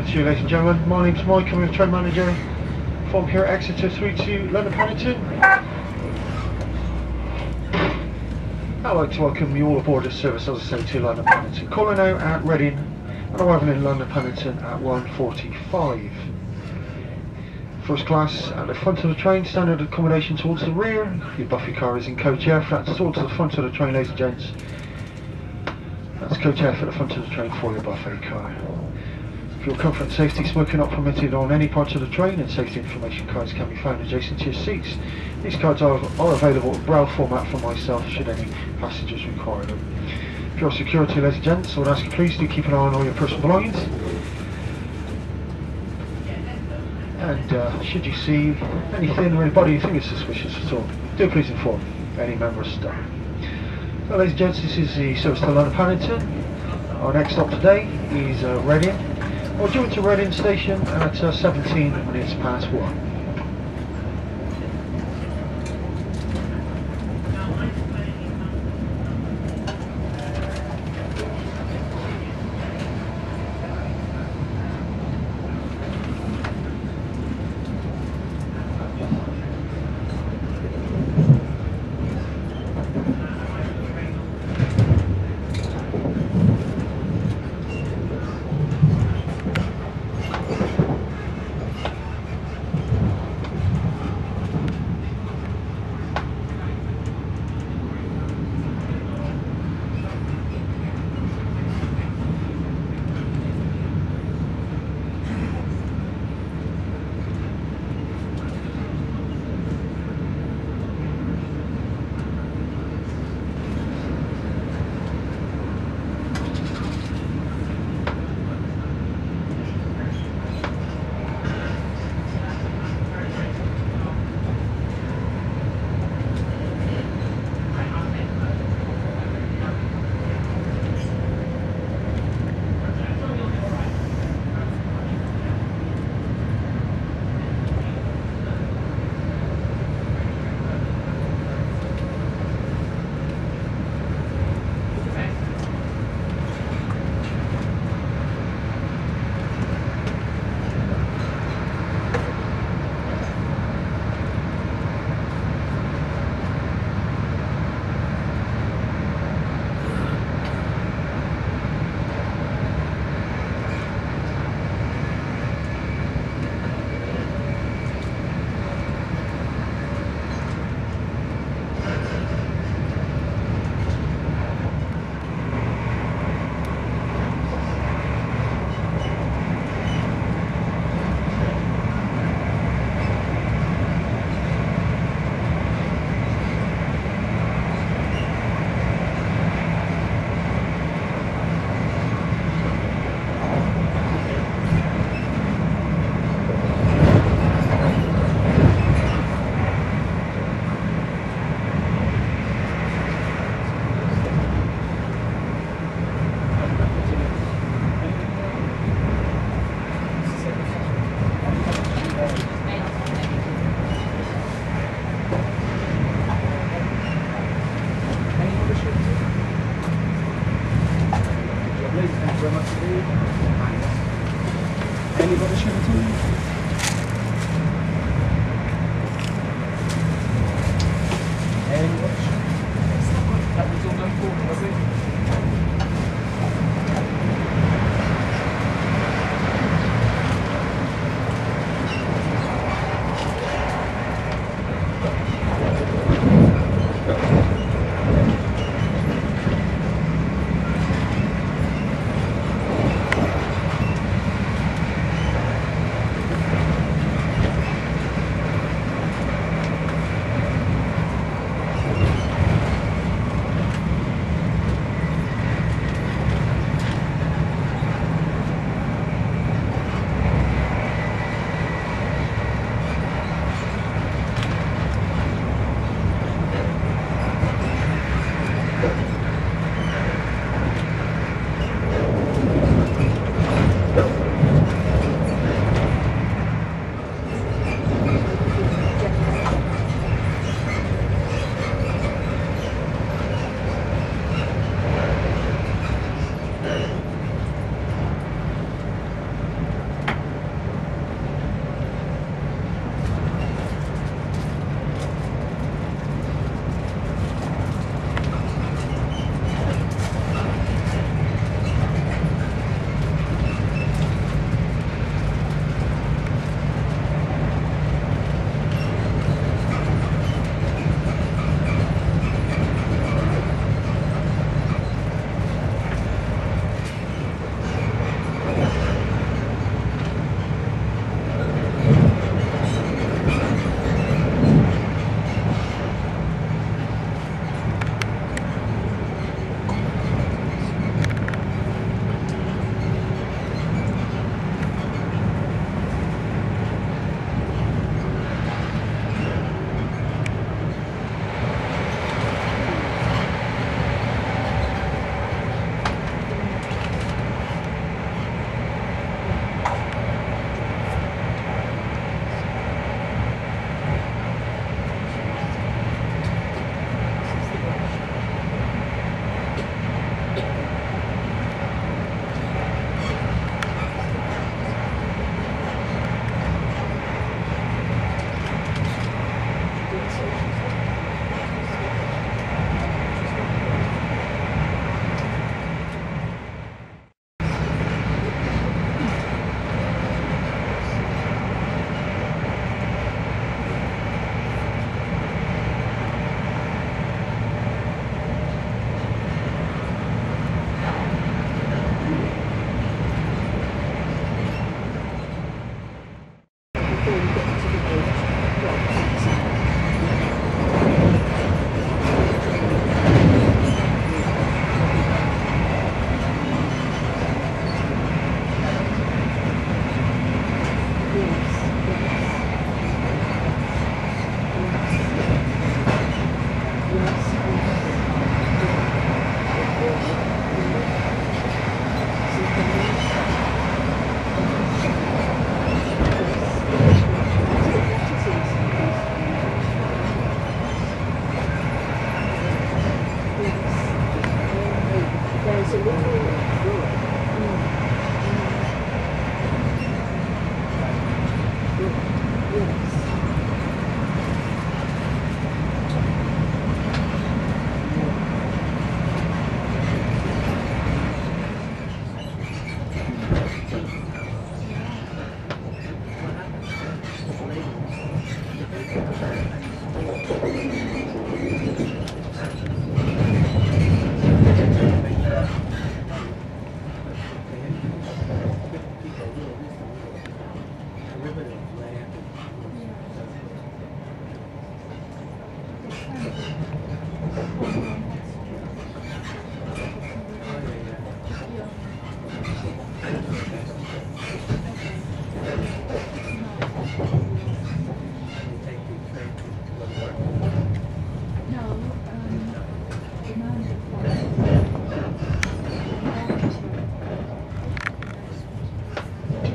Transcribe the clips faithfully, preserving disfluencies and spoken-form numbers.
to you, ladies and gentlemen. My name's Mike, I'm the train manager from here at Exeter through to London Paddington. I'd like to welcome you all aboard this service, as I say, to London Paddington. Calling out at Reading and arriving in London Paddington at one forty-five. First class at the front of the train, standard accommodation towards the rear. Your buffet car is in coach F, that's towards the front of the train, ladies and gents. That's coach F at the front of the train for your buffet car. For your comfort and safety, smoking not permitted on any parts of the train, and safety information cards can be found adjacent to your seats. These cards are, are available in braille format for myself should any passengers require them. For your security, ladies and gents, I would ask you please do keep an eye on all your personal belongings. And uh, should you see anything or anybody you think is suspicious at all, do please inform any member of staff. So, ladies and gents, this is the service to London Paddington. Our next stop today is uh, Reading. We're due into Reading station at uh, seventeen minutes past one.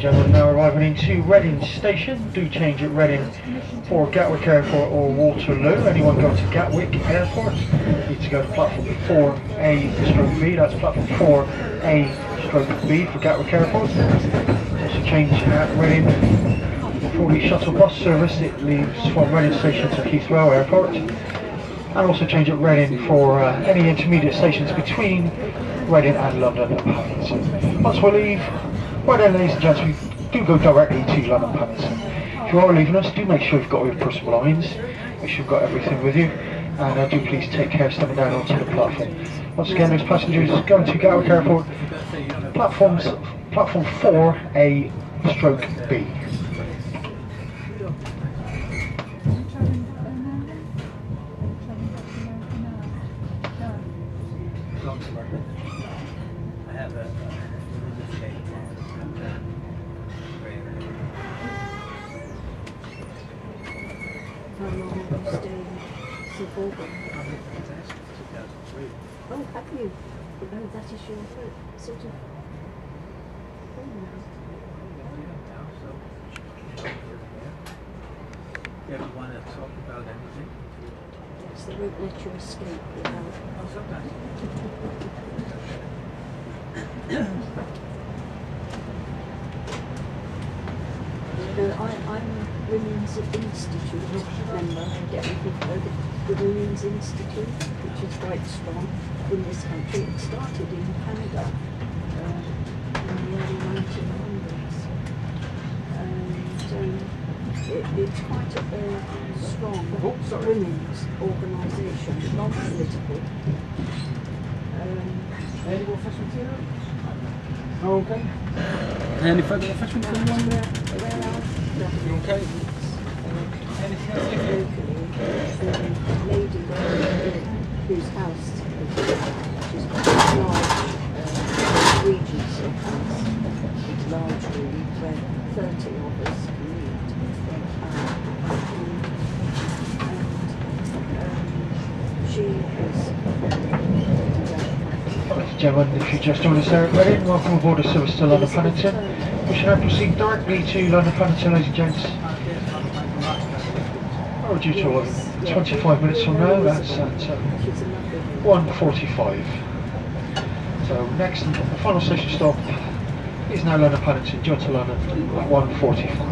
gentlemen, now arriving into Reading Station. Do change at Reading for Gatwick Airport or Waterloo. Anyone going to Gatwick Airport need to go to platform four A stroke B. That's platform four A stroke B for Gatwick Airport. Also change at Reading for the shuttle bus service. It leaves from Reading Station to Heathrow Airport. And also change at Reading for uh, any intermediate stations between Reading and London Paddington. Once we leave, well then, ladies and gentlemen, do go directly to London Paddington. If you are leaving us, do make sure you've got all your personal belongings, make sure you've got everything with you, and uh, do please take care stepping down onto the platform. Once again, those passengers going to Gatwick Airport, platforms, platform four A stroke B. Oh, have you? Oh, that is your sort of thing now. You ever want to talk about anything? Yes, they won't let you escape without. Oh, sometimes. No, I, I'm a Women's Institute member, deputy the Women's Institute, which is quite strong in this country. It started in Canada uh, in the early nineteen hundreds. And um, it, it's quite a uh, strong oh, women's organisation, non-political. Um, Any more refreshment here? Oh, okay. Any further refreshment for anyone? where, where are You okay? Anything else? locally, there's a lady whose house she's got a large uh, Regency house, large room where thirty of us can meet. Uh, and um, she is. Gentlemen, if you just joined us there at Reading, welcome aboard the service to London Paddington. We should now proceed directly to London Paddington, ladies and gents. Oh, due to eleven, twenty-five minutes from now, that's at uh, one forty-five. So next, the final station stop is now London Paddington, due to London at one forty-five.